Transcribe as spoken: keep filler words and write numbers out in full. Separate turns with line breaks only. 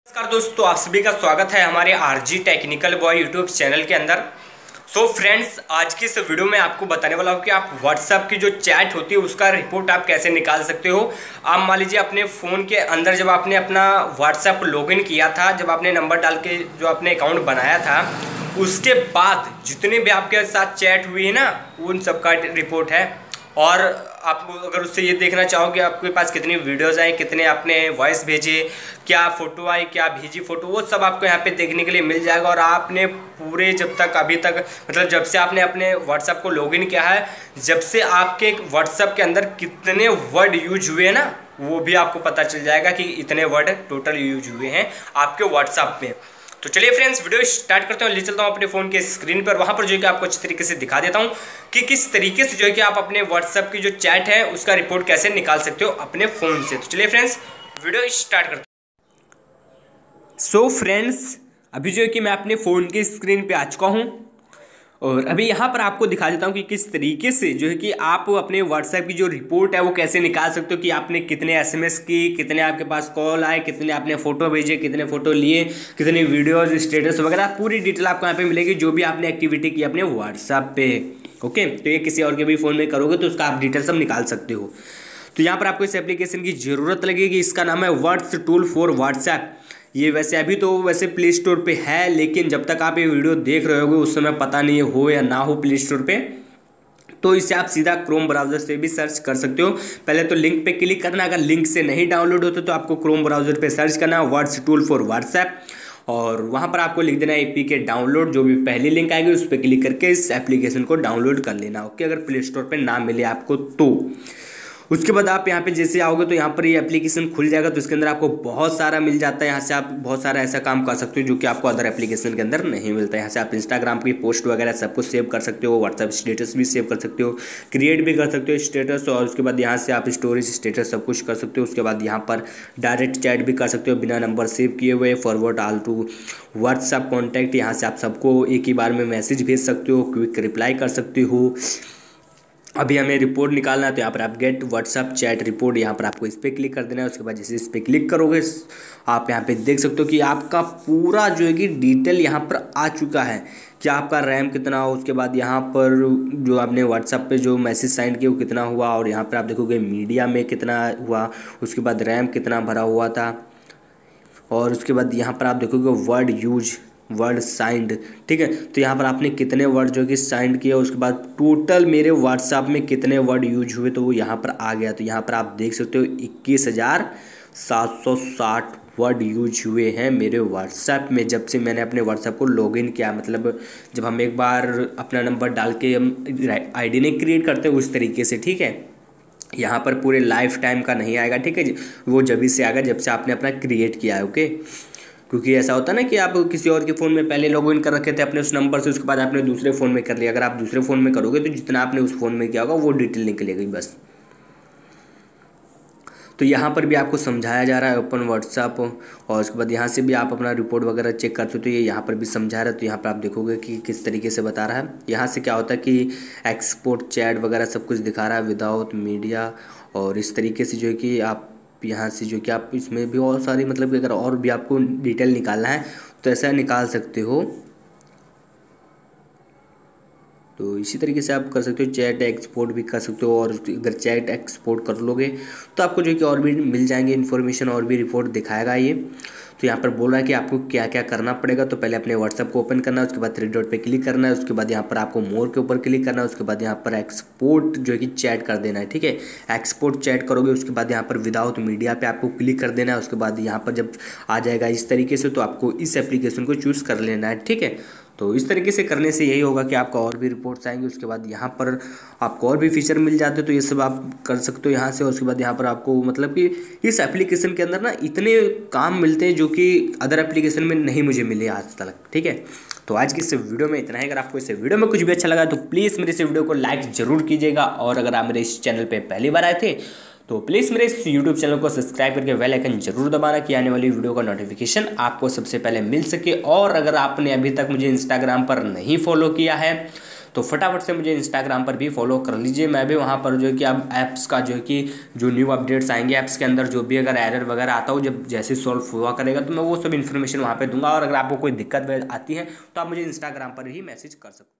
नमस्कार दोस्तों, आप सभी का स्वागत है हमारे RG technical boy YouTube channel के अंदर। सो so फ्रेंड्स, आज की इस वीडियो में आपको बताने वाला हूँ कि आप व्हाट्सएप की जो चैट होती है उसका रिपोर्ट आप कैसे निकाल सकते हो। आप मान लीजिए अपने फ़ोन के अंदर जब आपने अपना व्हाट्सएप लॉगिन किया था, जब आपने नंबर डाल के जो आपने अकाउंट बनाया था, उसके बाद जितने भी आपके साथ चैट हुई है ना, उन सबका रिपोर्ट है। और आप अगर उससे ये देखना चाहो कि आपके पास कितनी वीडियोज़ आई, कितने आपने वॉइस भेजे, क्या फ़ोटो आई, क्या भेजी फ़ोटो, वो सब आपको यहाँ पे देखने के लिए मिल जाएगा। और आपने पूरे जब तक अभी तक मतलब जब से आपने अपने व्हाट्सएप को लॉगिन किया है, जब से आपके व्हाट्सएप के अंदर कितने वर्ड यूज हुए हैं ना, वो भी आपको पता चल जाएगा कि इतने वर्ड टोटल यूज हुए हैं आपके व्हाट्सएप में। तो चलिए फ्रेंड्स, वीडियो स्टार्ट करते हैं। ले चलता हूँ अपने फ़ोन के स्क्रीन पर, वहाँ पर जो है कि आपको अच्छी तरीके से दिखा देता हूँ कि किस तरीके से जो है कि आप अपने व्हाट्सएप की जो चैट है उसका रिपोर्ट कैसे निकाल सकते हो अपने फ़ोन से। तो चलिए फ्रेंड्स, वीडियो स्टार्ट करते हैं। सो फ्रेंड्स, अभी जो है कि मैं अपने फ़ोन के स्क्रीन पे आ चुका हूँ और अभी यहाँ पर आपको दिखा देता हूँ कि किस तरीके से जो है कि आप अपने व्हाट्सएप की जो रिपोर्ट है वो कैसे निकाल सकते हो कि आपने कितने एसएमएस की, कितने आपके पास कॉल आए, कितने आपने फ़ोटो भेजे, कितने फ़ोटो लिए, कितनी वीडियोस, स्टेटस वगैरह पूरी डिटेल आपको यहाँ पे मिलेगी, जो भी आपने एक्टिविटी की अपने व्हाट्सएप पे। ओके, तो ये किसी और के भी फ़ोन में करोगे तो उसका आप डिटेल सब निकाल सकते हो। तो यहाँ पर आपको इस एप्लीकेशन की ज़रूरत लगेगी। इसका नाम है व्हाट्स टूल फॉर व्हाट्सएप। ये वैसे अभी तो वैसे प्ले स्टोर पे है, लेकिन जब तक आप ये वीडियो देख रहे होगे उस समय पता नहीं हो या ना हो प्ले स्टोर पे, तो इसे आप सीधा क्रोम ब्राउज़र से भी सर्च कर सकते हो। पहले तो लिंक पे क्लिक करना, अगर लिंक से नहीं डाउनलोड होते तो आपको क्रोम ब्राउज़र पे सर्च करना है व्हाट्स टूल फॉर व्हाट्सएप, और वहाँ पर आपको लिख देना है एपी के डाउनलोड। जो भी पहली लिंक आएगी उस पर क्लिक करके इस एप्लीकेशन को डाउनलोड कर लेना। ओके, अगर प्ले स्टोर पर ना मिले आपको तो उसके बाद आप यहाँ पे जैसे आओगे तो यहाँ पर ये एप्लीकेशन खुल जाएगा। तो इसके अंदर आपको बहुत सारा मिल जाता है। यहाँ से आप बहुत सारा ऐसा काम कर सकते हो जो कि आपको अदर एप्लीकेशन के अंदर नहीं मिलता है। यहाँ से आप इंस्टाग्राम की पोस्ट वगैरह सब कुछ सेव कर सकते हो, व्हाट्सएप स्टेटस भी सेव कर सकते हो, क्रिएट भी कर सकते हो स्टेटस, और उसके बाद यहाँ से आप स्टोरेज स्टेटस सब कुछ कर सकते हो। उसके बाद यहाँ पर डायरेक्ट चैट भी कर सकते हो बिना नंबर सेव किए हुए, forward all to WhatsApp contact. यहाँ से आप सबको एक ही बार में मैसेज भेज सकते हो, क्विक रिप्लाई कर सकते हो। अभी हमें रिपोर्ट निकालना है तो यहाँ पर आप गेट व्हाट्सएप चैट रिपोर्ट, यहाँ पर आपको इस पर क्लिक कर देना है। उसके बाद जैसे इस पर क्लिक करोगे आप यहाँ पे देख सकते हो कि आपका पूरा जो है कि डिटेल यहाँ पर आ चुका है कि आपका रैम कितना हो, उसके बाद यहाँ पर जो आपने व्हाट्सएप पे जो मैसेज सेंड किया वो कितना हुआ, और यहाँ पर आप देखोगे मीडिया में कितना हुआ, उसके बाद रैम कितना भरा हुआ था, और उसके बाद यहाँ पर आप देखोगे वर्ड यूज, वर्ड साइंड। ठीक है, तो यहाँ पर आपने कितने वर्ड जो कि साइंड किया, उसके बाद टोटल मेरे व्हाट्सएप में कितने वर्ड यूज हुए तो वो यहाँ पर आ गया। तो यहाँ पर आप देख सकते हो इक्कीस हज़ार सात सौ साठ वर्ड यूज हुए हैं मेरे व्हाट्सएप में जब से मैंने अपने व्हाट्सएप को लॉगिन किया। मतलब जब हम एक बार अपना नंबर डाल के हम आई डी नहीं क्रिएट करते उस तरीके से। ठीक है, यहाँ पर पूरे लाइफ टाइम का नहीं आएगा। ठीक है जी, वो जब भी से आएगा जब से आपने अपना क्रिएट किया है। ओके, क्योंकि ऐसा होता है ना कि आप किसी और के फ़ोन में पहले लॉगिन कर रखे थे अपने उस नंबर से, उसके बाद आपने दूसरे फ़ोन में कर लिया। अगर आप दूसरे फ़ोन में करोगे तो जितना आपने उस फ़ोन में किया होगा वो डिटेल निकलेगी बस। तो यहाँ पर भी आपको समझाया जा रहा है ओपन व्हाट्सएप, और उसके बाद यहाँ से भी आप अपना रिपोर्ट वगैरह चेक कर सकते हो। तो ये यहाँ पर भी समझा रहा है, तो यहाँ पर आप देखोगे कि किस तरीके से बता रहा है। यहाँ से क्या होता है कि एक्सपोर्ट चैट वगैरह सब कुछ दिखा रहा है विदाउट मीडिया, और इस तरीके से जो है कि आप यहाँ से जो कि आप इसमें भी और सारी मतलब कि अगर और भी आपको डिटेल निकालना है तो ऐसा निकाल सकते हो। तो इसी तरीके से आप कर सकते हो, चैट एक्सपोर्ट भी कर सकते हो, और अगर चैट एक्सपोर्ट कर लोगे तो आपको जो कि और भी मिल जाएंगे इन्फॉर्मेशन, और भी रिपोर्ट दिखाएगा ये। तो यहाँ पर बोल रहा है कि आपको क्या क्या करना पड़ेगा। तो पहले अपने व्हाट्सएप को ओपन करना है, उसके बाद थ्री डॉट पे क्लिक करना है, उसके बाद यहाँ पर आपको मोर के ऊपर क्लिक करना है, उसके बाद यहाँ पर एक्सपोर्ट जो है कि चैट कर देना है। ठीक है, एक्सपोर्ट चैट करोगे उसके बाद यहाँ पर विदाउट मीडिया पे आपको क्लिक कर देना है। उसके बाद यहाँ पर जब आ जाएगा इस तरीके से तो आपको इस एप्लीकेशन को चूज़ कर लेना है। ठीक है, तो इस तरीके से करने से यही होगा कि आपका और भी रिपोर्ट्स आएंगे। उसके बाद यहाँ पर आपको और भी फीचर मिल जाते हैं, तो ये सब आप कर सकते हो यहाँ से। और उसके बाद यहाँ पर आपको मतलब कि इस एप्लीकेशन के अंदर ना इतने काम मिलते हैं जो कि अदर एप्लीकेशन में नहीं मुझे मिले आज तक। ठीक है, तो आज की इस वीडियो में इतना है। अगर आपको इस वीडियो में कुछ भी अच्छा लगा तो प्लीज़ मेरे इस वीडियो को लाइक ज़रूर कीजिएगा, और अगर आप मेरे इस चैनल पर पहली बार आए थे तो प्लीज़ मेरे इस यूट्यूब चैनल को सब्सक्राइब करके बेल आइकन जरूर दबाना कि आने वाली वीडियो का नोटिफिकेशन आपको सबसे पहले मिल सके। और अगर आपने अभी तक मुझे इंस्टाग्राम पर नहीं फॉलो किया है तो फटाफट से मुझे इंस्टाग्राम पर भी फॉलो कर लीजिए। मैं भी वहाँ पर जो है कि अब ऐप्स का जो है कि जो न्यू अपडेट्स आएंगे ऐप्स के अंदर, जो भी अगर एरर वगैरह आता हो, जब जैसे सॉल्व हुआ करेगा तो मैं वो सब इन्फॉर्मेशन वहाँ पे दूंगा। और अगर आपको कोई दिक्कत आती है तो आप मुझे इंस्टाग्राम पर ही मैसेज कर सकते हो।